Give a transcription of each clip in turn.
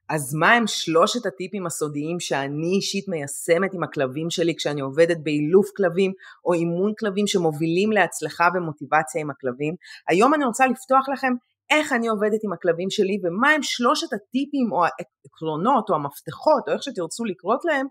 אז מה הם 3 הטיפים הסודיים שאני אישית מיישמת עם הכלבים שלי כשאני עובדת באילוף כלבים או אימון כלבים שמובילים להצלחה ומוטיבציה עם הכלבים? היום אני רוצה לפתוח לכם איך אני עובדת עם הכלבים שלי ומה הם 3 הטיפים או העקרונות או המפתחות או איך שתרצו לקרות להם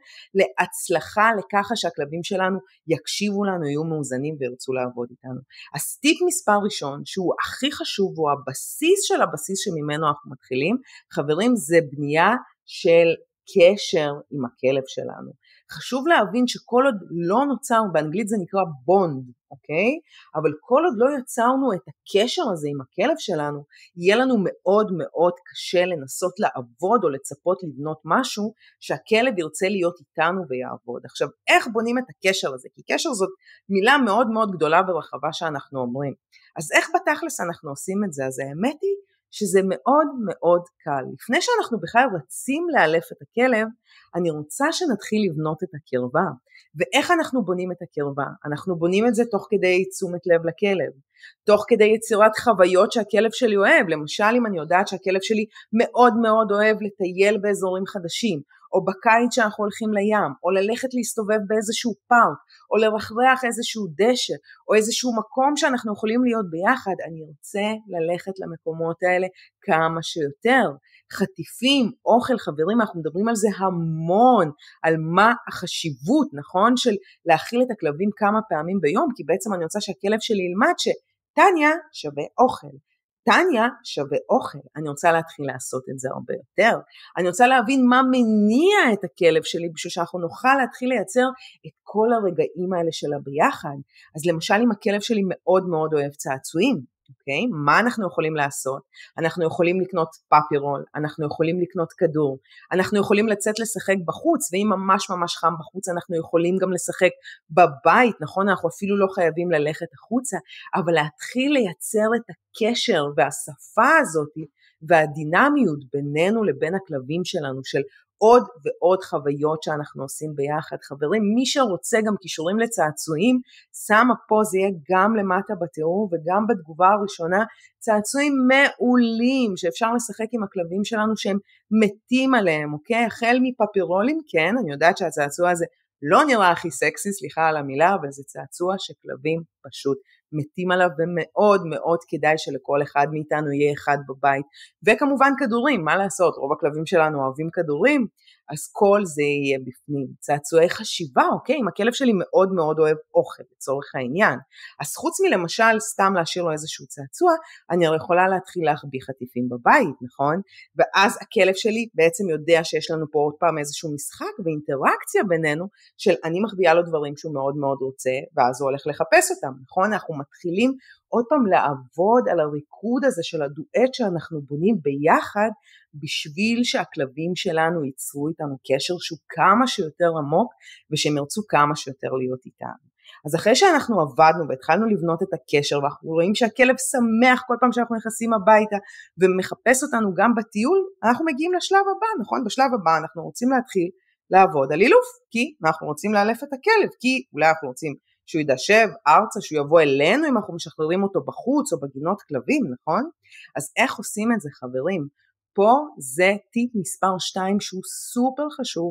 להצלחה לככה שהכלבים שלנו יקשיבו לנו, יהיו מאוזנים וירצו לעבוד איתנו. אז טיפ מספר ראשון שהוא הכי חשוב הוא הבסיס של הבסיס שממנו אנחנו מתחילים, חברים, זה בנייה של קשר עם הכלב שלנו. חשוב להבין שכל עוד לא נוצר, באנגלית זה נקרא בונד, אוקיי? אבל כל עוד לא יצרנו את הקשר הזה עם הכלב שלנו, יהיה לנו מאוד מאוד קשה לנסות לעבוד או לצפות לבנות משהו שהכלב ירצה להיות איתנו ויעבוד. עכשיו, איך בונים את הקשר הזה? כי קשר זאת מילה מאוד מאוד גדולה ורחבה שאנחנו אומרים. אז איך בתכלס אנחנו עושים את זה? אז האמת היא שזה מאוד מאוד קל. לפני שאנחנו בכלל רצים לאלף את הכלב, אני רוצה שנתחיל לבנות את הקרבה. ואיך אנחנו בונים את הקרבה? אנחנו בונים את זה תוך כדי תשומת לב לכלב, תוך כדי יצירת חוויות שהכלב שלי אוהב. למשל, אם אני יודעת שהכלב שלי מאוד מאוד אוהב לטייל באזורים חדשים, או בקיץ שאנחנו הולכים לים, או ללכת להסתובב באיזשהו פארק, או לרחרח איזשהו דשא, או איזשהו מקום שאנחנו יכולים להיות ביחד, אני רוצה ללכת למקומות האלה כמה שיותר. חטיפים, אוכל, חברים, אנחנו מדברים על זה המון, על מה החשיבות, נכון, של להאכיל את הכלבים כמה פעמים ביום, כי בעצם אני רוצה שהכלב שלי ילמד שטניה שווה אוכל. טניה שווה אוכל. אני רוצה להתחיל לעשות את זה הרבה יותר. אני רוצה להבין מה מניע את הכלב שלי, בשביל שאנחנו נוכל להתחיל לייצר את כל הרגעים האלה שלה ביחד. אז למשל, אם הכלב שלי מאוד מאוד אוהב צעצועים, אוקיי? מה אנחנו יכולים לעשות? אנחנו יכולים לקנות פאפירול, אנחנו יכולים לקנות כדור, אנחנו יכולים לצאת לשחק בחוץ, ואם ממש ממש חם בחוץ, אנחנו יכולים גם לשחק בבית, נכון? אנחנו אפילו לא חייבים ללכת החוצה, אבל להתחיל לייצר את הקשר והשפה הזאת, והדינמיות בינינו לבין הכלבים שלנו, של עוד ועוד חוויות שאנחנו עושים ביחד. חברים, מי שרוצה גם קישורים לצעצועים, שמה פה, זה יהיה גם למטה בתיאור וגם בתגובה הראשונה, צעצועים מעולים שאפשר לשחק עם הכלבים שלנו שהם מתים עליהם, אוקיי? החל מפפירולים, כן, אני יודעת שהצעצוע הזה לא נראה הכי סקסי, סליחה על המילה, אבל זה צעצוע שכלבים פשוט מתים עליו, ומאוד מאוד כדאי שלכל אחד מאיתנו יהיה אחד בבית. וכמובן כדורים, מה לעשות? רוב הכלבים שלנו אוהבים כדורים, אז כל זה יהיה בפנים. צעצועי חשיבה, אוקיי? אם הכלב שלי מאוד מאוד אוהב אוכל, לצורך העניין. אז חוץ מלמשל סתם להשאיר לו איזשהו צעצוע, אני הרי יכולה להתחיל להחביא חטיפים בבית, נכון? ואז הכלב שלי בעצם יודע שיש לנו פה עוד פעם איזשהו משחק ואינטראקציה בינינו, של אני מחביאה לו דברים שהוא מאוד מאוד רוצה, ואז הוא הולך לחפש אותם, נכון? אנחנו מתחילים עוד פעם לעבוד על הריקוד הזה של הדואט שאנחנו בונים ביחד, בשביל שהכלבים שלנו ייצרו איתנו קשר שהוא כמה שיותר עמוק, ושהם ירצו כמה שיותר להיות איתנו. אז אחרי שאנחנו עבדנו והתחלנו לבנות את הקשר, ואנחנו רואים שהכלב שמח כל פעם שאנחנו נכנסים הביתה, ומחפש אותנו גם בטיול, אנחנו מגיעים לשלב הבא, נכון? בשלב הבא אנחנו רוצים להתחיל לעבוד על אילוף, כי אנחנו רוצים לאלף את הכלב, כי אולי אנחנו רוצים שהוא ידשב ארצה, שהוא יבוא אלינו אם אנחנו משחררים אותו בחוץ או בגינות כלבים, נכון? אז איך עושים את זה, חברים? פה זה טיפ מספר 2 שהוא סופר חשוב,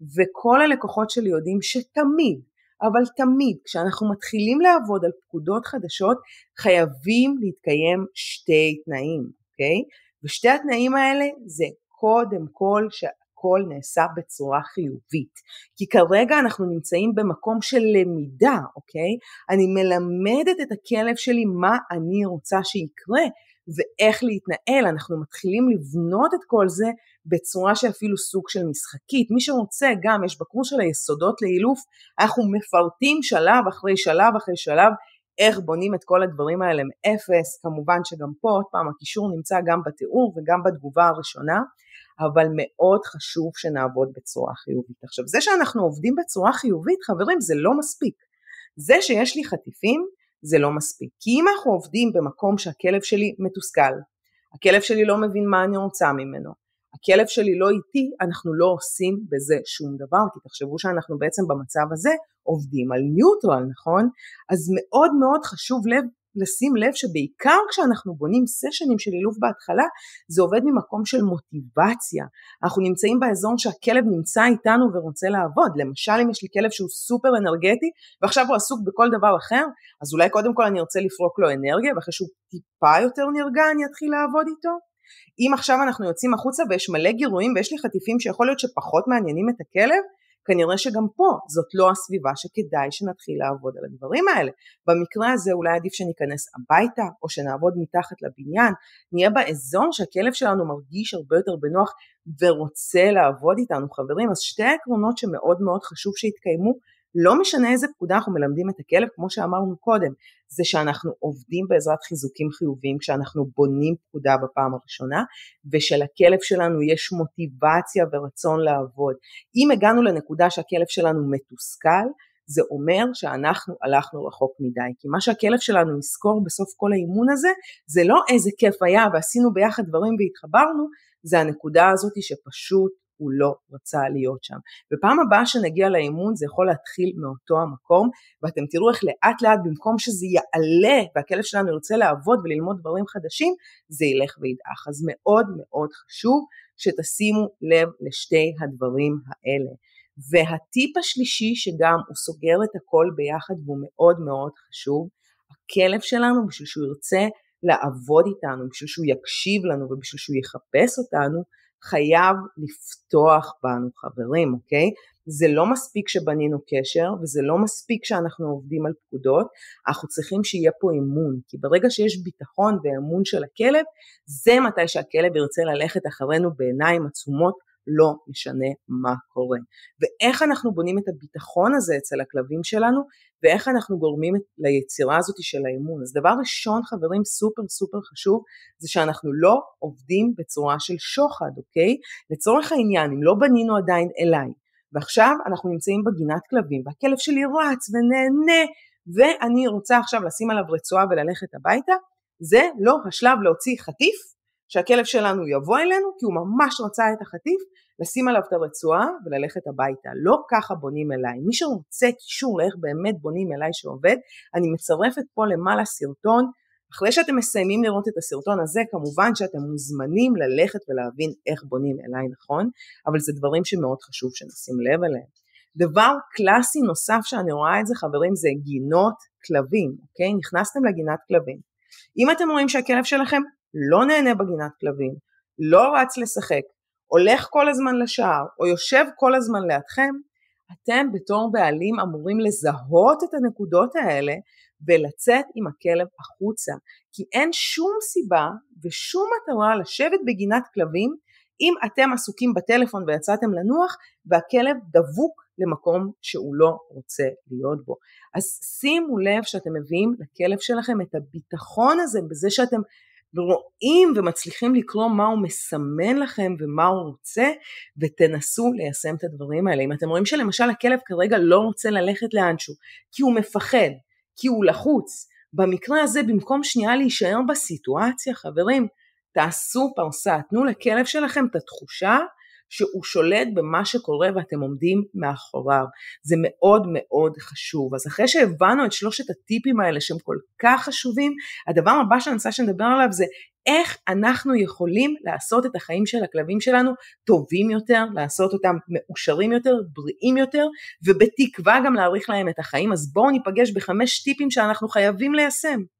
וכל הלקוחות שלי יודעים שתמיד, אבל תמיד, כשאנחנו מתחילים לעבוד על פקודות חדשות, חייבים להתקיים 2 תנאים, אוקיי? ושתי התנאים האלה זה קודם כל הכל נעשה בצורה חיובית, כי כרגע אנחנו נמצאים במקום של למידה, אוקיי? אני מלמדת את הכלב שלי מה אני רוצה שיקרה, ואיך להתנהל. אנחנו מתחילים לבנות את כל זה בצורה שאפילו סוג של משחקית. מי שרוצה גם, יש בקורס של היסודות לאילוף, אנחנו מפרטים שלב אחרי שלב אחרי שלב, איך בונים את כל הדברים האלה מאפס. כמובן שגם פה, עוד פעם, הקישור נמצא גם בתיאור וגם בתגובה הראשונה, אבל מאוד חשוב שנעבוד בצורה חיובית. עכשיו, זה שאנחנו עובדים בצורה חיובית, חברים, זה לא מספיק. זה שיש לי חטיפים, זה לא מספיק. כי אם אנחנו עובדים במקום שהכלב שלי מתוסכל, הכלב שלי לא מבין מה אני רוצה ממנו, הכלב שלי לא איתי, אנחנו לא עושים בזה שום דבר, כי תחשבו שאנחנו בעצם במצב הזה עובדים על ניוטרל, נכון? אז מאוד מאוד חשוב לשים לב שבעיקר כשאנחנו בונים סשנים של אילוף בהתחלה, זה עובד ממקום של מוטיבציה. אנחנו נמצאים באזור שהכלב נמצא איתנו ורוצה לעבוד. למשל, אם יש לי כלב שהוא סופר אנרגטי, ועכשיו הוא עסוק בכל דבר אחר, אז אולי קודם כל אני ארצה לפרוק לו אנרגיה, ואחרי שהוא טיפה יותר נרגע, אני אתחיל לעבוד איתו. אם עכשיו אנחנו יוצאים החוצה ויש מלא גירויים, ויש לי חטיפים שיכול להיות שפחות מעניינים את הכלב, כנראה שגם פה זאת לא הסביבה שכדאי שנתחיל לעבוד על הדברים האלה. במקרה הזה אולי עדיף שניכנס הביתה, או שנעבוד מתחת לבניין, נהיה באזור שהכלב שלנו מרגיש הרבה יותר בנוח, ורוצה לעבוד איתנו. חברים, אז שתי העקרונות שמאוד מאוד חשוב שיתקיימו, לא משנה איזה פקודה אנחנו מלמדים את הכלב, כמו שאמרנו קודם, זה שאנחנו עובדים בעזרת חיזוקים חיוביים, כשאנחנו בונים פקודה בפעם הראשונה, ושלכלב שלנו יש מוטיבציה ורצון לעבוד. אם הגענו לנקודה שהכלב שלנו מתוסכל, זה אומר שאנחנו הלכנו רחוק מדי, כי מה שהכלב שלנו יזכור בסוף כל האימון הזה, זה לא איזה כיף היה ועשינו ביחד דברים והתחברנו, זה הנקודה הזאת שפשוט הוא לא רצה להיות שם. בפעם הבאה שנגיע לאימון זה יכול להתחיל מאותו המקום, ואתם תראו איך לאט לאט במקום שזה יעלה והכלב שלנו ירצה לעבוד וללמוד דברים חדשים, זה ילך וידעך. אז מאוד מאוד חשוב שתשימו לב לשתי הדברים האלה. והטיפ השלישי שגם הוא סוגר את הכל ביחד והוא מאוד מאוד חשוב, הכלב שלנו בשביל שהוא ירצה לעבוד איתנו, בשביל שהוא יקשיב לנו ובשביל שהוא יחפש אותנו, חייב לפתוח בנו, חברים, אוקיי? זה לא מספיק שבנינו קשר, וזה לא מספיק שאנחנו עובדים על פקודות, אנחנו צריכים שיהיה פה אימון, כי ברגע שיש ביטחון ואמון של הכלב, זה מתי שהכלב ירצה ללכת אחרינו בעיניים עצומות, לא משנה מה קורה. ואיך אנחנו בונים את הביטחון הזה אצל הכלבים שלנו, ואיך אנחנו גורמים ליצירה הזאת של האימון. אז דבר ראשון, חברים, סופר סופר חשוב, זה שאנחנו לא עובדים בצורה של שוחד, אוקיי? לצורך העניין, אם לא בנינו עדיין אליי, ועכשיו אנחנו נמצאים בגינת כלבים, והכלב שלי רץ ונהנה, ואני רוצה עכשיו לשים עליו רצועה וללכת הביתה, זה לא השלב להוציא חטיף, שהכלב שלנו יבוא אלינו, כי הוא ממש רצה את החטיף, לשים עליו את הרצועה וללכת הביתה. לא ככה בונים אליי. מי שרוצה קישור לאיך באמת בונים אליי שעובד, אני מצרפת פה למעלה סרטון. אחרי שאתם מסיימים לראות את הסרטון הזה, כמובן שאתם מוזמנים ללכת ולהבין איך בונים אליי, נכון? אבל זה דברים שמאוד חשוב שנשים לב אליהם. דבר קלאסי נוסף שאני רואה את זה, חברים, זה גינות כלבים, אוקיי? נכנסתם לגינת כלבים. אם אתם רואים שהכלב שלכם לא נהנה בגינת כלבים, לא רץ לשחק, הולך כל הזמן לשער, או יושב כל הזמן לידכם, אתם בתור בעלים אמורים לזהות את הנקודות האלה, ולצאת עם הכלב החוצה, כי אין שום סיבה ושום מטרה לשבת בגינת כלבים, אם אתם עסוקים בטלפון ויצאתם לנוח, והכלב דבוק למקום שהוא לא רוצה להיות בו. אז שימו לב שאתם מביאים לכלב שלכם את הביטחון הזה, בזה שאתם רואים ומצליחים לקרוא מה הוא מסמן לכם ומה הוא רוצה, ותנסו ליישם את הדברים האלה. אם אתם רואים שלמשל הכלב כרגע לא רוצה ללכת לאנשהו, כי הוא מפחד, כי הוא לחוץ, במקרה הזה במקום שנייה להישאר בסיטואציה, חברים, תעשו פרסה, תנו לכלב שלכם את התחושה שהוא שולט במה שקורה ואתם עומדים מאחוריו. זה מאוד מאוד חשוב. אז אחרי שהבנו את שלושת הטיפים האלה שהם כל כך חשובים, הדבר הבא שאני רוצה שנדבר עליו זה איך אנחנו יכולים לעשות את החיים של הכלבים שלנו טובים יותר, לעשות אותם מאושרים יותר, בריאים יותר, ובתקווה גם להאריך להם את החיים. אז בואו ניפגש ב5 טיפים שאנחנו חייבים ליישם.